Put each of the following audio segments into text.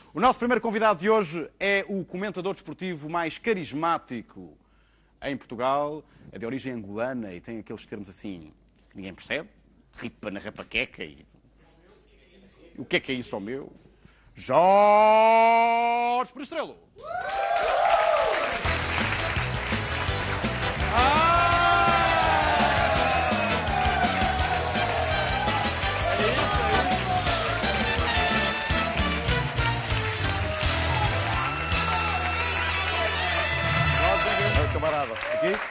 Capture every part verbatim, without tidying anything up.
O nosso primeiro convidado de hoje é o comentador desportivo mais carismático em Portugal. É de origem angolana e tem aqueles termos assim que ninguém percebe. Ripa na rapaqueca e... O que é que é isso, ao meu? Jorge Perestrelo! Camarada, aqui.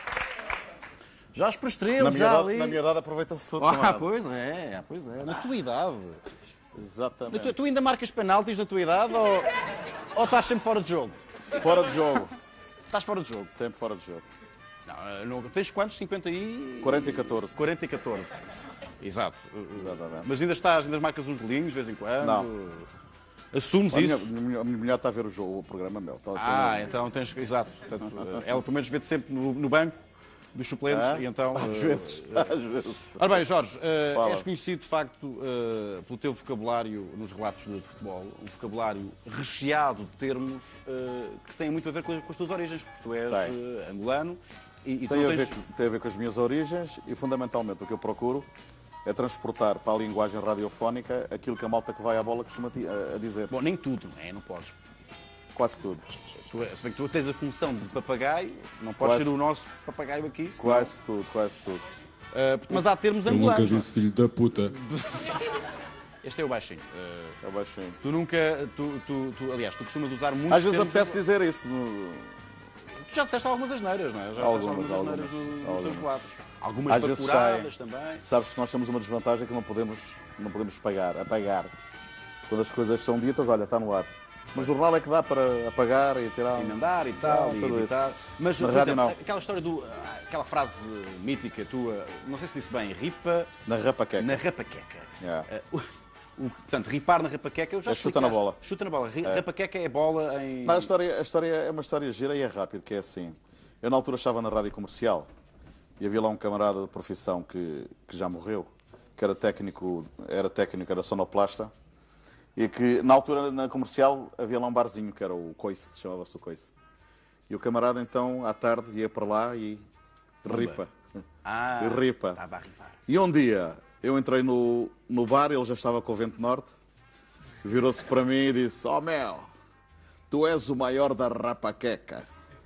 Jorge Perestrelo, já idade, ali. Na minha idade aproveita-se tudo, Ah, camarada. pois é, pois é. Na tua idade. Exatamente. Tu, tu ainda marcas penaltis na tua idade ou, ou estás sempre fora de jogo? Fora de jogo. Estás fora de jogo. Sempre fora de jogo. Não, não, tens quantos? cinquenta e... quarenta e catorze. quarenta e catorze. Exato. Exatamente. Mas ainda estás, ainda marcas uns golinhos de vez em quando? Não. Assumes A isso? minha, a minha mulher está a ver o, jogo, o programa meu. Está a Ah, ver. então tens... Exato. Portanto, ela pelo menos vê-te sempre no, no banco dos suplentes Ah? e então... Às eh, vezes. Às vezes. Ora bem, Jorge, uh, Fala. és conhecido de facto uh, pelo teu vocabulário nos relatos de futebol, um vocabulário recheado de termos uh, que têm muito a ver com, com as tuas origens, porque tu és Tem. uh, angolano e, e tu Tem a, tens... ver, tem a ver com as minhas origens e, fundamentalmente, o que eu procuro é transportar para a linguagem radiofónica aquilo que a malta que vai à bola costuma a, a dizer. Bom, nem tudo, não é? Não podes. Quase tudo. Tu, se bem que tu tens a função de papagaio, não podes Quase. ser o nosso papagaio aqui. senão- Quase tudo, quase tudo. Uh, mas há termos Eu nunca angolanos. disse filho da puta. Este é o baixinho. Uh, É baixinho. tu nunca... Tu, tu, tu, aliás, tu costumas usar muitos Às vezes termos apetece dizer isso. No... Tu já disseste algumas asneiras, não é? Já Algumas, disseste algumas asneiras algumas, no- nos algumas. teus relatos. Algumas Às vezes bacuradas saem. também. Sabes que nós temos uma desvantagem que não podemos, não podemos pagar, apagar. Quando as coisas são ditas, olha, está no ar. Mas o jornal é que dá para apagar e tirar. Emendar e tal, Não, e tudo editar. isso. Mas, Na por rádio, exemplo, não. aquela história do... Aquela frase mítica tua, não sei se disse bem, ripa Na rapaqueca. na rapaqueca. Yeah. Eh, o, o- portanto, ripar na rapaqueca, eu já É chuta na explicaste. bola. Chuta na bola. Ri- Rapaqueca é bola em... Mas a história, a história é uma história gira e é rápida, que é assim. Eu na altura estava na rádio comercial e havia lá um camarada de profissão que, que já morreu, que era técnico, era técnico, era sonoplasta, e que na altura na comercial havia lá um barzinho que era o Coice, chamava-se o Coice. E o camarada então à tarde ia para lá e ripa. Ah, E ripa. estava a ripar. E um dia eu entrei no, no bar, ele já estava com o vento norte, virou-se para mim e disse: "Oh Mel, tu és o maior da rapaqueca."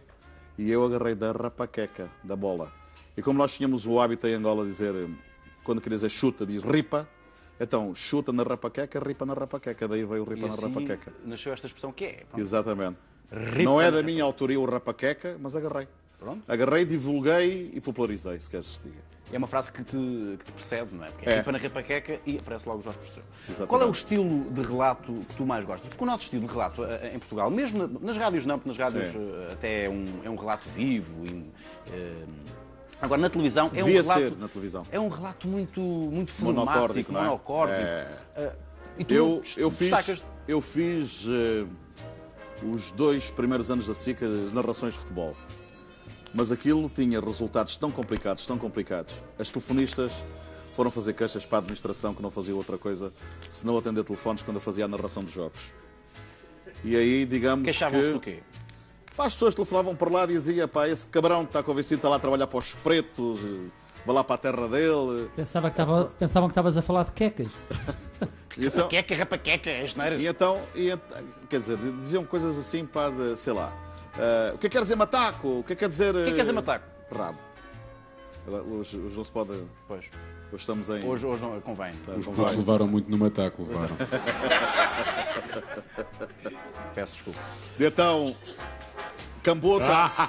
E eu agarrei da rapaqueca, da bola. E como nós tínhamos o hábito em Angola de dizer, quando queria dizer chuta, diz ripa, então chuta na rapaqueca, ripa na rapaqueca. Daí veio o ripa E na assim rapaqueca. nasceu esta expressão que é... pronto, Exatamente. ripa Não é na da minha autoria o rapaqueca, mas agarrei. Pronto. Agarrei, divulguei e popularizei, se queres que diga. É uma frase que te, que te precede, não é? Porque é É. ripa na rapaqueca e aparece logo o Jorge Perestrelo. Exatamente. Qual é o estilo de relato que tu mais gostas? Porque o nosso estilo de relato eh, em Portugal, mesmo na- nas rádios não, porque nas rádios Sim. eh, até é um, é um relato vivo. E, eh, agora, na televisão é um Devia relato... ser na televisão. É um relato muito, muito Monocórdico, filmático, não é? monocórdico. É. Eh, e tu Eu, dest- eu fiz, destacas... eu fiz eh, os dois primeiros anos da SIC as narrações de futebol. Mas aquilo tinha resultados tão complicados, tão complicados. As telefonistas foram fazer queixas para a administração que não fazia outra coisa senão atender telefones quando eu fazia a narração dos jogos. E aí, digamos Queixavam-se que... do quê? Pá, as pessoas telefonavam para lá e diziam: "Pá, esse cabrão que está convencido está lá a trabalhar para os pretos, eh, vai lá para a terra dele." Pensava que tava, pensavam que estavas a falar de quecas. E então, Rapaqueca, rapaqueca, as neiras. E então, e ent- quer dizer, diziam coisas assim, pá, de, sei lá, eh, o que é que quer dizer mataco? O que é que quer dizer... O que é que quer dizer mataco? Rabo. Agora, Hoje, hoje não se pode... Hoje Pois, estamos em... hoje, hoje não convém. Os convém. putos levaram muito no mataco, levaram. Peço desculpa. E então, cambota...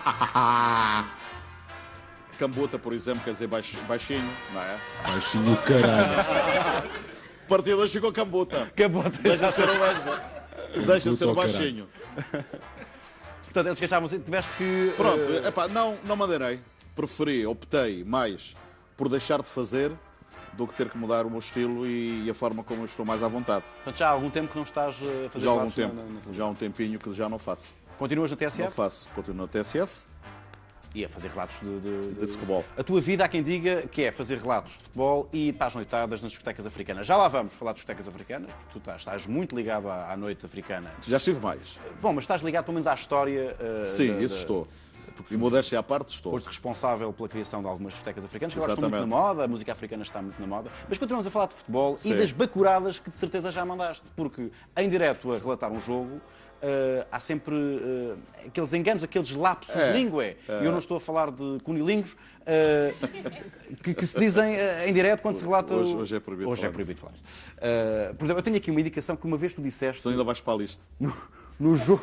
Cambota, por exemplo, quer dizer baix, baixinho, não é? Baixinho caralho. Partido hoje ficou cambota. Acabou. Deixa ser o baixo. Deixa ser o Puto ao baixinho. Portanto, eles queixavam-se, tiveste que... Pronto, eh, epá, não, não madeirei. Preferi, optei mais por deixar de fazer do que ter que mudar o meu estilo e, e a forma como eu estou mais à vontade. Portanto, já há algum tempo que não estás eh, a fazer Já há algum relatos na- tempo, na- na televisão. já há um tempinho que já não faço. Continuas na T S Não F? faço. Continuo na T S F. E a fazer relatos de, de, de futebol. A tua vida, há quem diga que é fazer relatos de futebol e ir para as noitadas nas discotecas africanas. Já lá vamos falar de discotecas africanas. Tu estás, estás muito ligado à, à noite africana. Já estive mais. Bom, mas estás ligado pelo menos à história. Uh, Sim, da, isso da... estou. E modéstia à parte, estou. Foste responsável pela criação de algumas discotecas africanas, que agora estão Exatamente. muito na moda, a música africana está muito na moda. Mas continuamos a falar de futebol Sim. e das bacuradas que de certeza já mandaste. Porque em direto a relatar um jogo, uh, há sempre uh, aqueles enganos, aqueles lapsos É, de língua. E é. eu não estou a falar de cunilingos uh, que, que se dizem uh, em direto quando se relata... Hoje- o- hoje é proibido Hoje falar é proibido falar. Uh, por exemplo, eu tenho aqui uma indicação que uma vez tu disseste Se ainda vais para a lista. no, no jogo...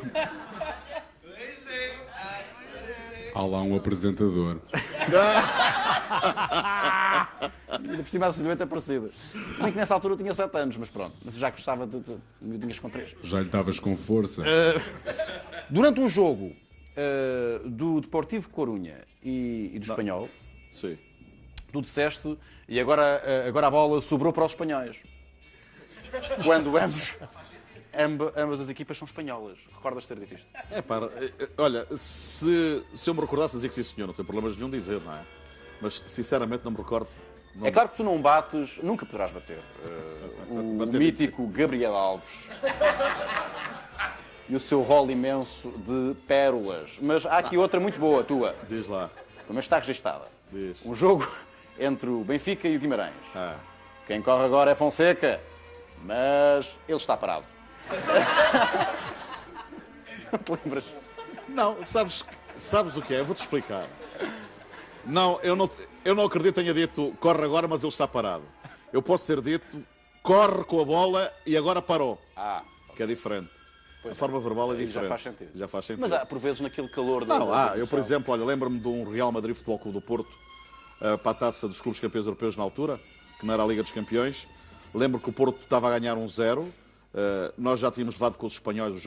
Há lá um apresentador. Ainda por cima a silhueta é parecida. Se bem que nessa altura eu tinha sete anos, mas pronto. Mas eu já gostava de... de miudinhas com três. Já lhe davas com força. Durante um jogo uh, do Deportivo Corunha e, e do Espanhol, Sim. tu disseste, e agora, uh, agora a bola sobrou para os espanhóis. Quando ambos, amb, ambas as equipas são espanholas. Recordas ter dito isto? É pá, olha, se, se eu me recordasse, dizia que sim, senhor, não tem problemas nenhum de dizer, não é? Mas, sinceramente, não me recordo. Não É claro que tu não bates, nunca poderás bater. Uh, o Bater mítico Gabriel Alves e o seu rol imenso de pérolas. Mas há aqui outra muito boa, tua. Diz lá. Pelo menos está registada. Diz. Um jogo entre o Benfica e o Guimarães. Ah, Quem corre agora é Fonseca, mas ele está parado. Não te lembras? não, sabes, sabes o que é? Eu vou-te explicar. Não, eu não, eu não acredito que tenha dito corre agora, mas ele está parado. Eu posso ter dito corre com a bola e agora parou. Ah, Que é diferente. pois A forma verbal é aí já diferente. faz sentido. Já faz sentido. Mas há, por vezes, naquele calor da... Não, da há. Eu, por discussão. exemplo, olha, lembro-me de um Real Madrid Futebol Clube do Porto uh, para a taça dos clubes campeões europeus na altura, que não era a Liga dos Campeões. Lembro que o Porto estava a ganhar um zero. Uh, nós já tínhamos levado com os espanhóis o jogo.